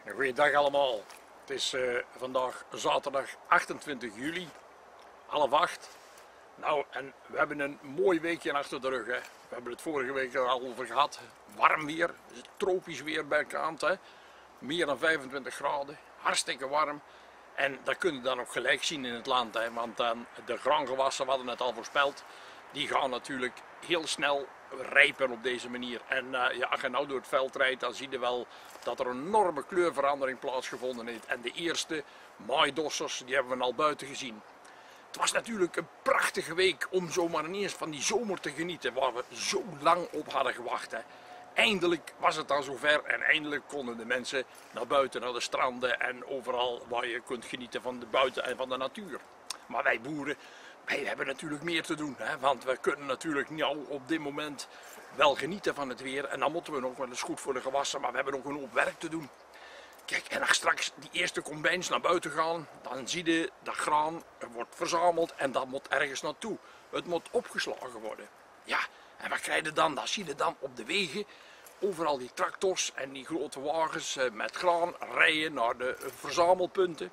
Een goeiedag allemaal. Het is vandaag zaterdag 28 juli, half 8. Nou, en we hebben een mooi weekje achter de rug. Hè. We hebben het vorige week er al over gehad. Warm weer, tropisch weer bij kant. Hè. Meer dan 25 graden, hartstikke warm. En dat kun je dan ook gelijk zien in het land. Hè. Want de graangewassen, we hadden het al voorspeld, die gaan natuurlijk heel snel rijpen op deze manier. En ja, als je nou door het veld rijdt, dan zie je wel dat er een enorme kleurverandering plaatsgevonden heeft. En de eerste maaidossers, die hebben we al buiten gezien. Het was natuurlijk een prachtige week om zomaar ineens van die zomer te genieten, waar we zo lang op hadden gewacht. Hè. Eindelijk was het dan zover en eindelijk konden de mensen naar buiten, naar de stranden en overal waar je kunt genieten van de buiten en van de natuur. Maar wij boeren, wij hebben natuurlijk meer te doen, hè, want we kunnen natuurlijk nou op dit moment wel genieten van het weer en dan moeten we nog wel eens goed voor de gewassen, maar we hebben ook een hoop werk te doen. Kijk, en als straks die eerste combijns naar buiten gaan, dan zie je dat graan wordt verzameld en dat moet ergens naartoe. Het moet opgeslagen worden. Ja, en wat krijg je dan? Dat zie je dan op de wegen. Overal die tractors en die grote wagens met graan rijden naar de verzamelpunten.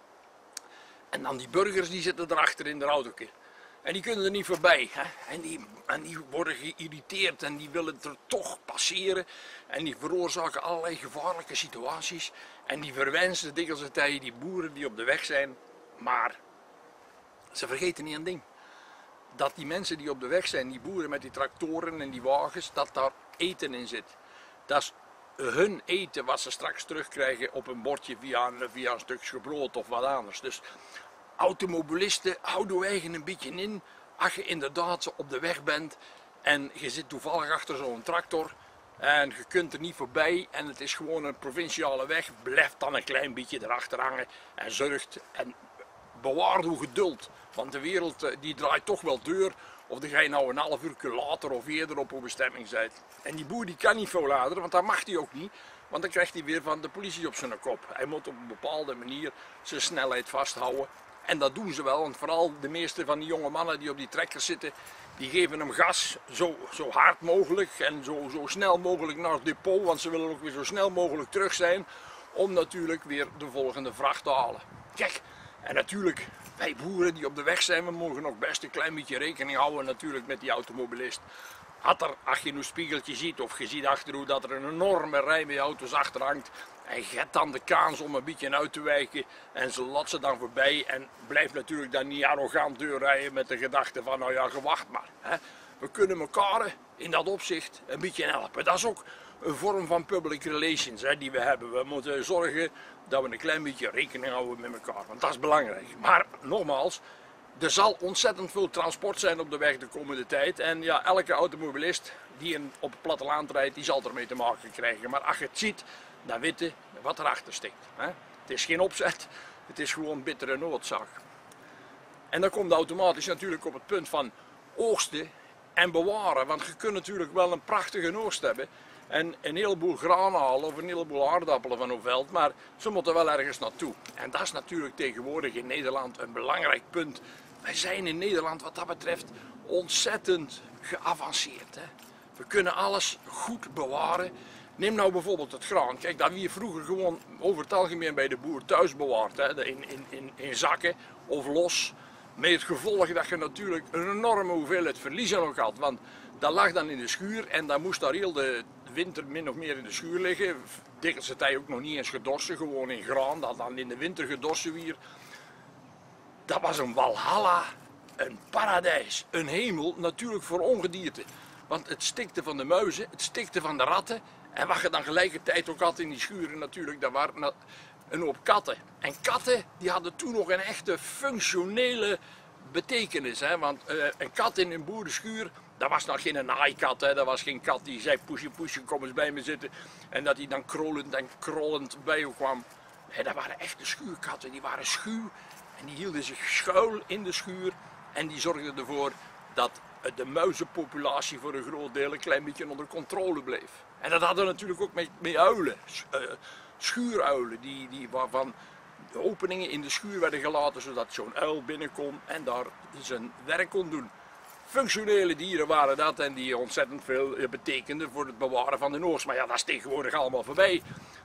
En dan die burgers die zitten erachter in de autootje. En die kunnen er niet voorbij. Hè? En die worden geïrriteerd en die willen er toch passeren. En die veroorzaken allerlei gevaarlijke situaties. En die verwensen dikwijls de tijd die boeren die op de weg zijn. Maar ze vergeten niet een ding. Dat die mensen die op de weg zijn, die boeren met die tractoren en die wagens, dat daar eten in zit. Dat is hun eten wat ze straks terugkrijgen op een bordje via een stukje brood of wat anders. Dus automobilisten, hou je eigen een beetje in. Als je inderdaad op de weg bent en je zit toevallig achter zo'n tractor en je kunt er niet voorbij en het is gewoon een provinciale weg, blijf dan een klein beetje erachter hangen en zorgt en bewaar uw geduld. Want de wereld die draait toch wel deur. Of dan ga je nou een half uur later of eerder op uw bestemming zijn. En die boer die kan niet volharderen, want dat mag hij ook niet. Want dan krijgt hij weer van de politie op zijn kop. Hij moet op een bepaalde manier zijn snelheid vasthouden. En dat doen ze wel, want vooral de meeste van die jonge mannen die op die trekkers zitten, die geven hem gas zo hard mogelijk en zo snel mogelijk naar het depot. Want ze willen ook weer zo snel mogelijk terug zijn om natuurlijk weer de volgende vracht te halen. Kijk, en natuurlijk, wij boeren die op de weg zijn, we mogen nog best een klein beetje rekening houden natuurlijk met die automobilist. Als je een spiegeltje ziet of je ziet achterhoe dat er een enorme rij met auto's achter hangt en je hebt dan de kans om een beetje uit te wijken en ze latsen dan voorbij en blijf natuurlijk dan niet arrogant doorrijden met de gedachte van nou ja, gewacht maar. Hè. We kunnen elkaar in dat opzicht een beetje helpen. Dat is ook een vorm van public relations die we hebben. We moeten zorgen dat we een klein beetje rekening houden met elkaar, want dat is belangrijk. Maar nogmaals, er zal ontzettend veel transport zijn op de weg de komende tijd. En ja, elke automobilist die op het platteland rijdt, die zal ermee te maken krijgen. Maar als je het ziet, dan weet je wat erachter steekt. Hè? Het is geen opzet, het is gewoon bittere noodzaak. En dan komt automatisch natuurlijk op het punt van oogsten en bewaren. Want je kunt natuurlijk wel een prachtige oogst hebben en een heleboel graan halen of een heleboel aardappelen van uw veld, maar ze moeten wel ergens naartoe. En dat is natuurlijk tegenwoordig in Nederland een belangrijk punt. Wij zijn in Nederland wat dat betreft ontzettend geavanceerd. Hè? We kunnen alles goed bewaren. Neem nou bijvoorbeeld het graan. Kijk, dat we vroeger gewoon over het algemeen bij de boer thuis bewaard. Hè? In zakken of los. Met het gevolg dat je natuurlijk een enorme hoeveelheid verliezen ook had. Want dat lag dan in de schuur en dan moest daar heel de winter min of meer in de schuur liggen. Dikwijls het hij ook nog niet eens gedorsen, gewoon in graan. Dat dan in de winter gedorsen weer. Dat was een walhalla, een paradijs, een hemel natuurlijk voor ongedierte. Want het stikte van de muizen, het stikte van de ratten. En wat je dan gelijkertijd ook had in die schuren natuurlijk, dat waren een hoop katten. En katten die hadden toen nog een echte functionele betekenis. Hè? Want een kat in een boerenschuur, dat was nog geen naaikat. Hè? Dat was geen kat die zei poesje, kom eens bij me zitten. En dat die dan krolend en krollend bij je kwam. Nee, dat waren echte schuurkatten, die waren schuw. En die hielden zich schuil in de schuur en die zorgden ervoor dat de muizenpopulatie voor een groot deel een klein beetje onder controle bleef. En dat hadden we natuurlijk ook met uilen, schuuruilen, waarvan de openingen in de schuur werden gelaten zodat zo'n uil binnen kon en daar zijn werk kon doen. Functionele dieren waren dat en die ontzettend veel betekenden voor het bewaren van de oogst. Maar ja, dat is tegenwoordig allemaal voorbij.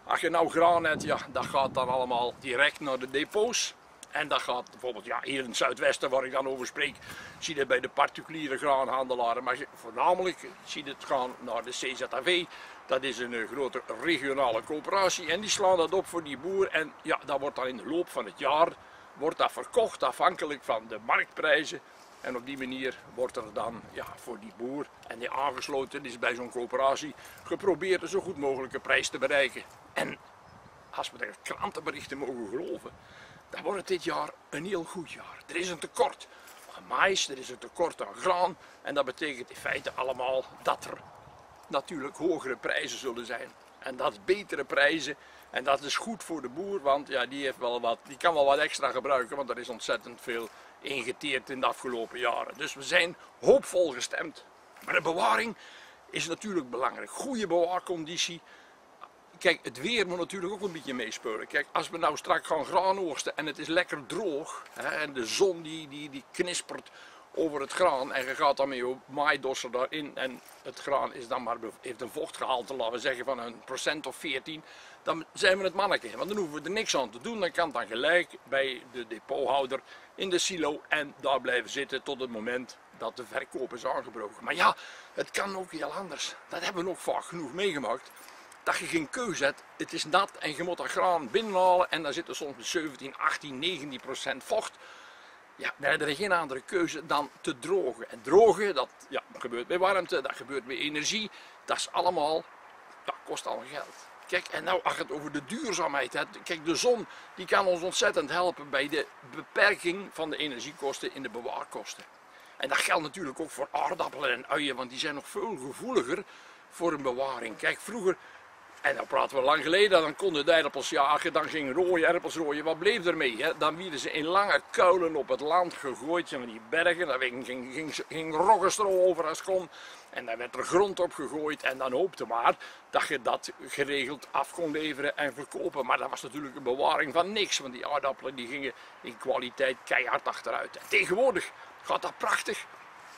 Als je nou graan hebt, ja, dat gaat dan allemaal direct naar de depots. En dat gaat bijvoorbeeld, ja, hier in het zuidwesten waar ik dan over spreek, zie je het bij de particuliere graanhandelaren. Maar voornamelijk zie je het gaan naar de CZAV. Dat is een grote regionale coöperatie en die slaan dat op voor die boer. En ja, dat wordt dan in de loop van het jaar wordt dat verkocht afhankelijk van de marktprijzen. En op die manier wordt er dan ja, voor die boer en die aangesloten is bij zo'n coöperatie geprobeerd een zo goed mogelijke prijs te bereiken. En als we de krantenberichten mogen geloven, dan wordt het dit jaar een heel goed jaar. Er is een tekort aan mais, er is een tekort aan graan en dat betekent in feite allemaal dat er natuurlijk hogere prijzen zullen zijn. En dat is betere prijzen en dat is goed voor de boer, want ja, die kan wel wat extra gebruiken, want er is ontzettend veel ingeteerd in de afgelopen jaren. Dus we zijn hoopvol gestemd. Maar de bewaring is natuurlijk belangrijk. Goede bewaarconditie. Kijk, het weer moet natuurlijk ook een beetje meespelen. Kijk, als we nou straks gaan graan oogsten en het is lekker droog hè, en de zon die knispert over het graan en je gaat dan met je maaidosser daarin en het graan is dan maar, heeft een vochtgehalte, laten we zeggen van een procent of 14, dan zijn we het manneke. Want dan hoeven we er niks aan te doen, dan kan het dan gelijk bij de depothouder in de silo en daar blijven zitten tot het moment dat de verkoop is aangebroken. Maar ja, het kan ook heel anders. Dat hebben we ook vaak genoeg meegemaakt. Dat je geen keuze hebt, het is nat en je moet dat graan binnenhalen en dan zit er soms 17, 18, 19% vocht. Ja, dan heb je geen andere keuze dan te drogen. En drogen, dat ja, gebeurt bij warmte, dat gebeurt bij energie, dat is allemaal, dat kost allemaal geld. Kijk, en nou als je het over de duurzaamheid hebt, kijk, de zon die kan ons ontzettend helpen bij de beperking van de energiekosten in de bewaarkosten. En dat geldt natuurlijk ook voor aardappelen en uien, want die zijn nog veel gevoeliger voor een bewaring. Kijk, vroeger, en dan praten we lang geleden, dan konden de aardappels jagen, dan gingen rode aardappels rooien. Wat bleef ermee? Hè? Dan werden ze in lange kuilen op het land gegooid, van die bergen, daar ging roggenstro over als kon. En dan werd er grond op gegooid en dan hoopte maar dat je dat geregeld af kon leveren en verkopen. Maar dat was natuurlijk een bewaring van niks, want die aardappelen die gingen in kwaliteit keihard achteruit. En tegenwoordig gaat dat prachtig.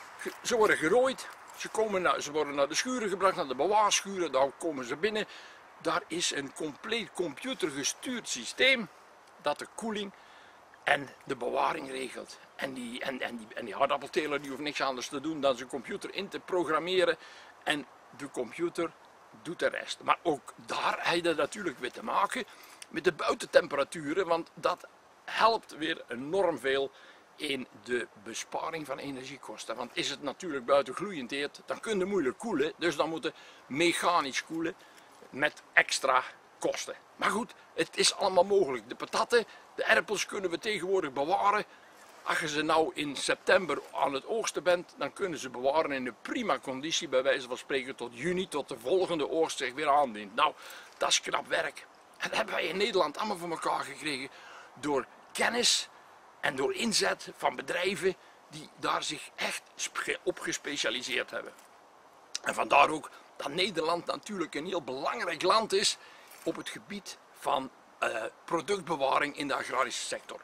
Ze worden gerooid, ze worden naar de schuren gebracht, naar de bewaarschuren, daar komen ze binnen. Daar is een compleet computergestuurd systeem dat de koeling en de bewaring regelt. En die aardappelteler die hoeft niks anders te doen dan zijn computer in te programmeren en de computer doet de rest. Maar ook daar heb je natuurlijk weer te maken met de buitentemperaturen, want dat helpt weer enorm veel in de besparing van energiekosten. Want is het natuurlijk buiten gloeiend heet, dan kun je moeilijk koelen, dus dan moet je mechanisch koelen met extra kosten. Maar goed, het is allemaal mogelijk. De patatten, de erpels kunnen we tegenwoordig bewaren. Als je ze nou in september aan het oogsten bent, dan kunnen ze bewaren in een prima conditie, bij wijze van spreken tot juni, tot de volgende oogst zich weer aandient. Nou, dat is knap werk. En dat hebben wij in Nederland allemaal voor elkaar gekregen door kennis en door inzet van bedrijven die daar zich echt op gespecialiseerd hebben. En vandaar ook dat Nederland natuurlijk een heel belangrijk land is op het gebied van productbewaring in de agrarische sector.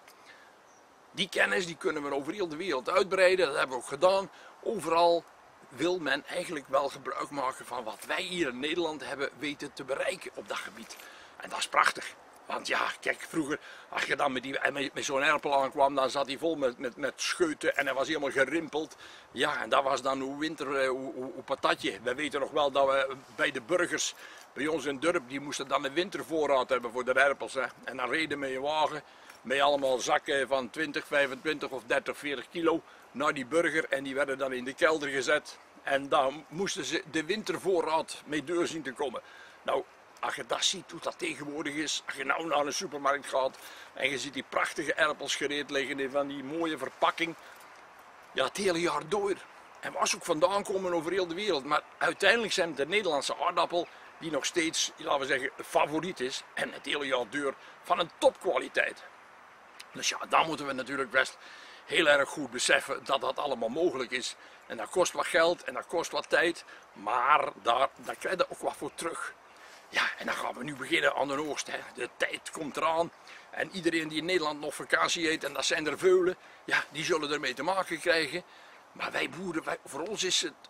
Die kennis die kunnen we over heel de wereld uitbreiden, dat hebben we ook gedaan. Overal wil men eigenlijk wel gebruik maken van wat wij hier in Nederland hebben weten te bereiken op dat gebied. En dat is prachtig. Want ja, kijk, vroeger, als je dan met zo'n erpel aankwam, dan zat hij vol met scheuten en hij was helemaal gerimpeld. Ja, en dat was dan hoe patatje. We weten nog wel dat we bij de burgers, bij ons in het dorp, die moesten dan een wintervoorraad hebben voor de erpels. Hè. En dan reden met je wagen, met allemaal zakken van 20, 25 of 30, 40 kilo naar die burger. En die werden dan in de kelder gezet. En dan moesten ze de wintervoorraad mee deur zien te komen. Nou, als je dat ziet hoe dat tegenwoordig is, als je nou naar een supermarkt gaat en je ziet die prachtige erpels gereed liggen in van die mooie verpakking, ja, het hele jaar door. En waar ze ook vandaan komen over heel de wereld, maar uiteindelijk zijn het de Nederlandse aardappel die nog steeds, laten we zeggen, favoriet is en het hele jaar door van een topkwaliteit. Dus ja, daar moeten we natuurlijk best heel erg goed beseffen dat dat allemaal mogelijk is. En dat kost wat geld en dat kost wat tijd, maar daar krijg je ook wat voor terug. Ja, en dan gaan we nu beginnen aan de oogst. Hè. De tijd komt eraan en iedereen die in Nederland nog vakantie heeft, en dat zijn er veulen, ja, die zullen ermee te maken krijgen. Maar wij boeren, voor ons is het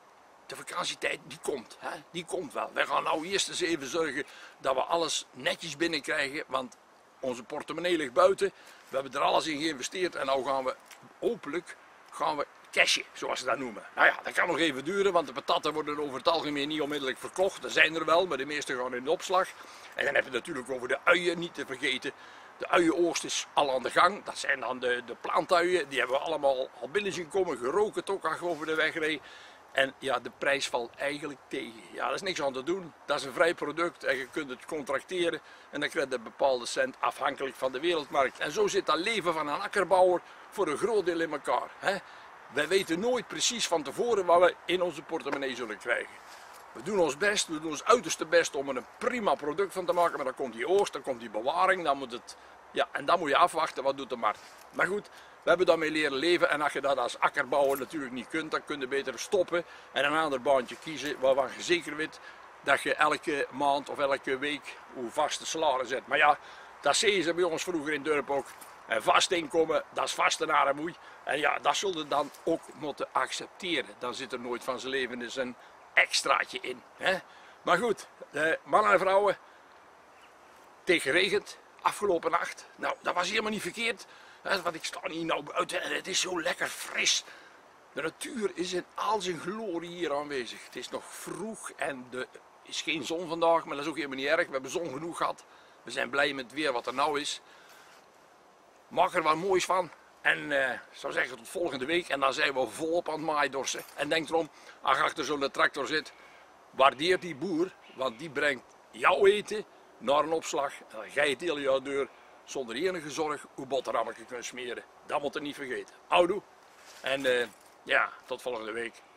de vakantietijd die komt. Hè? Die komt wel. We gaan nou eerst eens even zorgen dat we alles netjes binnenkrijgen. Want onze portemonnee ligt buiten. We hebben er alles in geïnvesteerd. En nou gaan we hopelijk cashen, zoals ze dat noemen. Nou ja, dat kan nog even duren, want de patatten worden over het algemeen niet onmiddellijk verkocht. Er zijn er wel, maar de meeste gaan in de opslag. En dan heb je het natuurlijk over de uien, niet te vergeten. De uienoogst is al aan de gang. Dat zijn dan de plantuien. Die hebben we allemaal al binnen zien komen, geroken toch als je over de weg reed. En ja, de prijs valt eigenlijk tegen. Ja, dat is niks aan te doen. Dat is een vrij product en je kunt het contracteren. En dan krijg je een bepaalde cent afhankelijk van de wereldmarkt. En zo zit dat leven van een akkerbouwer voor een groot deel in elkaar. Hè? Wij weten nooit precies van tevoren wat we in onze portemonnee zullen krijgen. We doen ons best, we doen ons uiterste best om er een prima product van te maken. Maar dan komt die oogst, dan komt die bewaring, dan moet het... Ja, en dan moet je afwachten, wat doet de markt. Maar goed, we hebben daarmee leren leven. En als je dat als akkerbouwer natuurlijk niet kunt, dan kun je beter stoppen. En een ander baantje kiezen waarvan je zeker weet dat je elke maand of elke week hoe vaste salaris hebt. Maar ja, dat zeiden ze bij ons vroeger in het dorp ook. En vast inkomen, dat is vaste naremoei. En ja, dat zullen we dan ook moeten accepteren. Dan zit er nooit van zijn leven eens een extraatje in. Hè? Maar goed, de mannen en vrouwen, het geregend afgelopen nacht. Nou, dat was helemaal niet verkeerd. Want ik sta hier nou buiten en het is zo lekker fris. De natuur is in al zijn glorie hier aanwezig. Het is nog vroeg en er is geen zon vandaag, maar dat is ook helemaal niet erg. We hebben zon genoeg gehad. We zijn blij met het weer wat er nou is. Maak er wat moois van. En ik zou zeggen tot volgende week. En dan zijn we volop aan het maaidorsen. En denk erom, als je achter zo'n tractor zit, waardeer die boer. Want die brengt jouw eten naar een opslag. En dan ga je het hele jaar door zonder enige zorg hoe boterhammen kunt smeren. Dat moet je niet vergeten. Houdoe. En ja, tot volgende week.